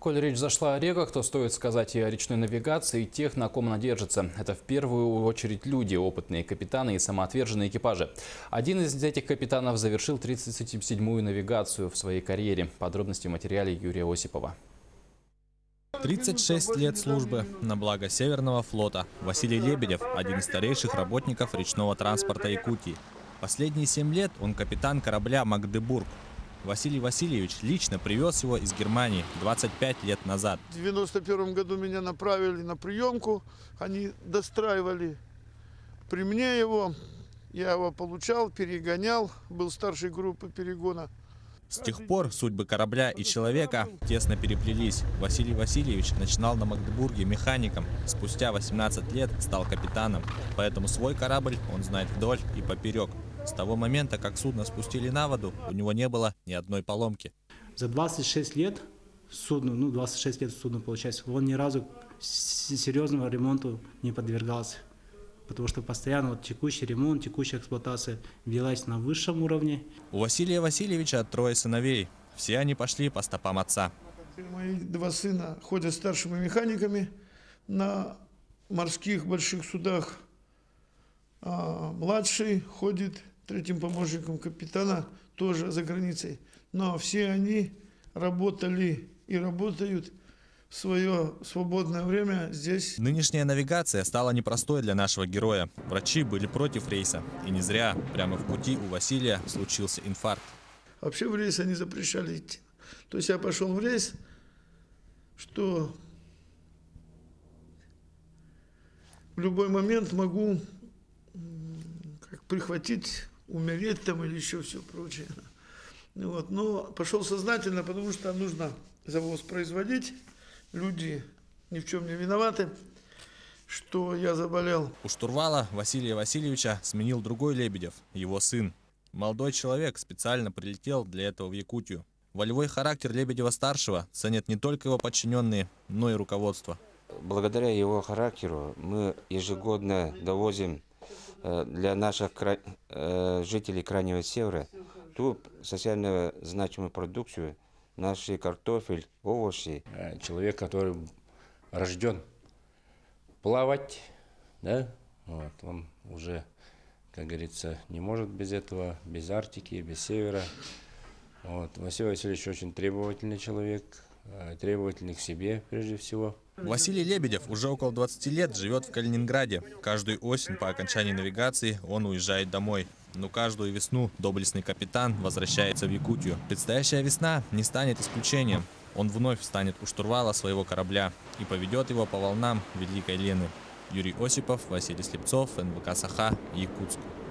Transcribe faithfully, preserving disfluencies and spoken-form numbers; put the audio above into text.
Коль речь зашла о реках, то стоит сказать и о речной навигации, и тех, на ком она держится. Это в первую очередь люди, опытные капитаны и самоотверженные экипажи. Один из этих капитанов завершил тридцать седьмую навигацию в своей карьере. Подробности в материале Юрия Осипова. тридцать шесть лет службы на благо Северного флота. Василий Лебедев – один из старейших работников речного транспорта Якутии. Последние семь лет он капитан корабля «Магдебург». Василий Васильевич лично привез его из Германии двадцать пять лет назад. В девяносто первом году меня направили на приемку. Они достраивали при мне его. Я его получал, перегонял, был старшей группы перегона. С тех пор судьбы корабля и человека тесно переплелись. Василий Васильевич начинал на Магдебурге механиком. Спустя восемнадцать лет стал капитаном. Поэтому свой корабль он знает вдоль и поперек. С того момента, как судно спустили на воду, у него не было ни одной поломки. За двадцать шесть лет судно, ну двадцать шесть лет судно получается, он ни разу серьезному ремонту не подвергался. Потому что постоянно вот текущий ремонт, текущая эксплуатация велась на высшем уровне. У Василия Васильевича трое сыновей. Все они пошли по стопам отца. Мои два сына ходят старшими механиками на морских больших судах. А младший ходит третьим помощником капитана, тоже за границей. Но все они работали и работают в свое свободное время здесь. Нынешняя навигация стала непростой для нашего героя. Врачи были против рейса. И не зря. Прямо в пути у Василия случился инфаркт. Вообще в рейс они запрещали идти. То есть я пошел в рейс, что в любой момент могу как прихватить, умереть там или еще все прочее. Вот. Но пошел сознательно, потому что нужно завоз производить. Люди ни в чем не виноваты, что я заболел. У штурвала Василия Васильевича сменил другой Лебедев, его сын. Молодой человек специально прилетел для этого в Якутию. Волевой характер Лебедева-старшего ценят не только его подчиненные, но и руководство. Благодаря его характеру мы ежегодно довозим для наших жителей Крайнего Севера ту социально значимую продукцию, наши картофель, овощи. Человек, который рожден плавать, да, вот, он уже, как говорится, не может без этого, без Арктики, без Севера. Вот. Василий Васильевич очень требовательный человек, требовательный к себе прежде всего. Василий Лебедев уже около двадцати лет живет в Калининграде. Каждую осень по окончании навигации он уезжает домой. Но каждую весну доблестный капитан возвращается в Якутию. Предстоящая весна не станет исключением. Он вновь встанет у штурвала своего корабля и поведет его по волнам Великой Лены. Юрий Осипов, Василий Слепцов, эн вэ ка «Саха», Якутск.